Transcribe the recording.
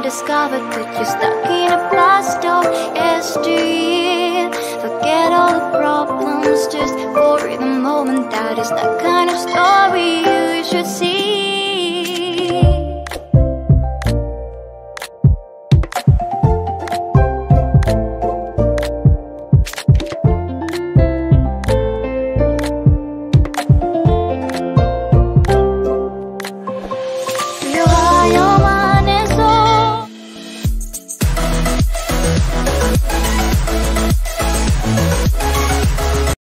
and discovered that you're stuck in a blast of yesteryear. Forget all the problems just for the moment. That is the kind of story you should see.